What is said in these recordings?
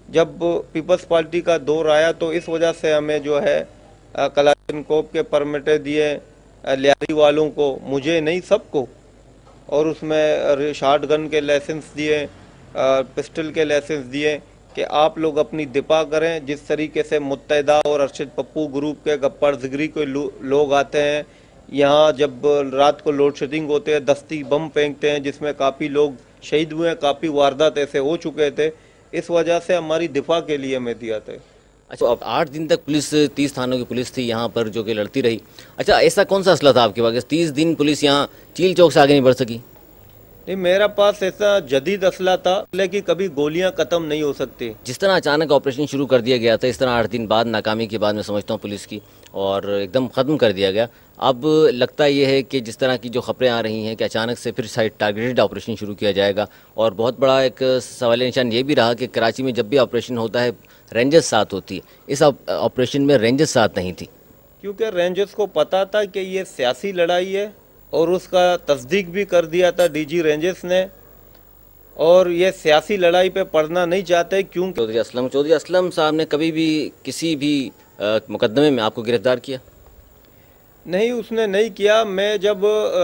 जब peoples party का दौर आया तो इस वजह से हमें जो है कलाशनकोव के परमिटें दिए लियारी वालों को, मुझे नहीं सबको, और उसमें शॉट गन के लाइसेंस दिए, पिस्टल के लाइसेंस दिए कि आप लोग अपनी दिफा करें। जिस तरीके से मुत्तहिदा और अरशद पप्पू ग्रुप के गप्पर जिगरी कोई लोग आते हैं यहाँ, जब रात को लोड शेडिंग होते हैं दस्ती बम फेंकते हैं जिसमें काफ़ी लोग शहीद हुए हैं, काफ़ी वारदात ऐसे हो चुके थे। इस वजह से हमारी दिफा के लिए हमें दिया था। अच्छा, अब 8 दिन तक पुलिस 30 थानों की पुलिस थी यहाँ पर जो कि लड़ती रही। अच्छा, ऐसा कौन सा असला था आपके पास 30 दिन पुलिस यहाँ चील चौक से आगे नहीं बढ़ सकी? नहीं, मेरा पास ऐसा जदीद असला था लेकिन कभी गोलियां खत्म नहीं हो सकती। जिस तरह अचानक ऑपरेशन शुरू कर दिया गया था, इस तरह 8 दिन बाद नाकामी के बाद मैं समझता हूँ पुलिस की, और एकदम ख़त्म कर दिया गया। अब लगता ये है कि जिस तरह की जो खबरें आ रही हैं कि अचानक से फिर साइड टारगेटेड ऑपरेशन शुरू किया जाएगा, और बहुत बड़ा एक सवाल निशान ये भी रहा कि कराची में जब भी ऑपरेशन होता है रेंजर्स साथ होती है, इस ऑपरेशन में रेंजर्स साथ नहीं थी। क्योंकि रेंजर्स को पता था कि ये सियासी लड़ाई है और उसका तस्दीक भी कर दिया था डीजी रेंजर्स ने, और ये सियासी लड़ाई पे पड़ना नहीं चाहते। क्योंकि चौधरी असलम साहब ने कभी भी किसी भी मुकदमे में आपको गिरफ्तार किया? नहीं, उसने नहीं किया। मैं जब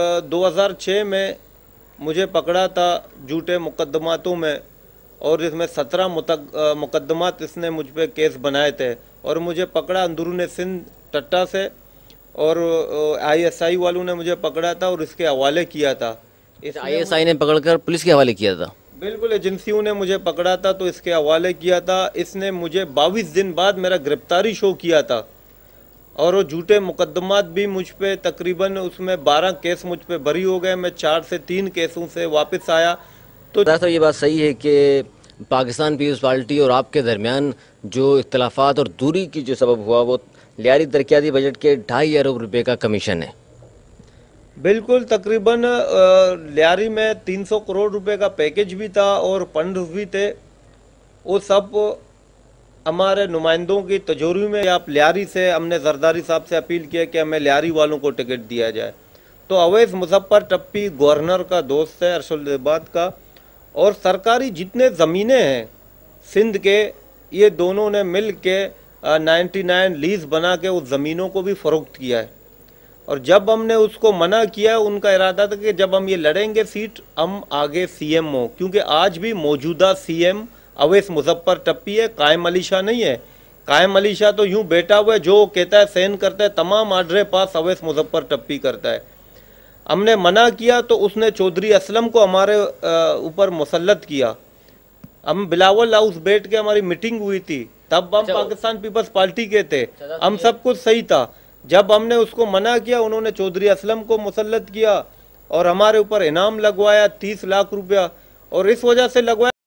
2006 में मुझे पकड़ा था झूठे मुकदमातों में, और इसमें 17 मुकदमात इसने मुझ पे केस बनाए थे, और मुझे पकड़ा अंदरून सिंध टट्टा से, और ISI वालों ने मुझे पकड़ा था और इसके हवाले किया था। ISI ने पकड़कर पुलिस के हवाले किया था? बिल्कुल, एजेंसियों ने मुझे पकड़ा था तो इसके हवाले किया था। इसने मुझे 22 दिन बाद मेरा गिरफ्तारी शो किया था, और वो झूठे मुकदमात भी मुझ पे तकरीबन उसमें 12 केस मुझ पे भरी हो गए। मैं 4 से 3 केसों से वापस आया। तो साहब, ये बात सही है कि पाकिस्तान पीपल्स पार्टी और आपके दरमियान जो इख्तलाफात और दूरी की जो सबब हुआ वो लियारी तरक्याती बजट के 2.5 अरब रुपए का कमीशन है? बिल्कुल, तकरीबन लियारी में 300 करोड़ रुपए का पैकेज भी था और फंड भी थे। वो सब हमारे नुमाइंदों की तजोरी में आप लियारी से, हमने जरदारी साहब से अपील किया कि हमें लियारी वालों को टिकट दिया जाए। तो अवैस मुजफ्फर टप्पी गवर्नर का दोस्त है अरशदाबाद का, और सरकारी जितने ज़मीनें हैं सिंध के, ये दोनों ने मिल के 99 लीज बना के उस ज़मीनों को भी फ़रोख्त किया है। और जब हमने उसको मना किया, उनका इरादा था कि जब हम ये लड़ेंगे सीट हम आगे CM हो, क्योंकि आज भी मौजूदा CM अवैस मुजफ्फर टप्पी है, कायम अली शाह नहीं है। कायम अली शाह तो यूं बैठा हुआ है, जो कहता है सहन करता है, तमाम आर्डर पास अवैस मुजफ्फर टप्पी करता है। हमने मना किया तो उसने चौधरी असलम को हमारे ऊपर मुसल्लत किया। हम बिलावल हाउस बैठ के हमारी मीटिंग हुई थी, तब हम पाकिस्तान पीपल्स पार्टी के थे, हम सब कुछ सही था। जब हमने उसको मना किया, उन्होंने चौधरी असलम को मुसल्लत किया और हमारे ऊपर इनाम लगवाया 30 लाख रुपया, और इस वजह से लगवाया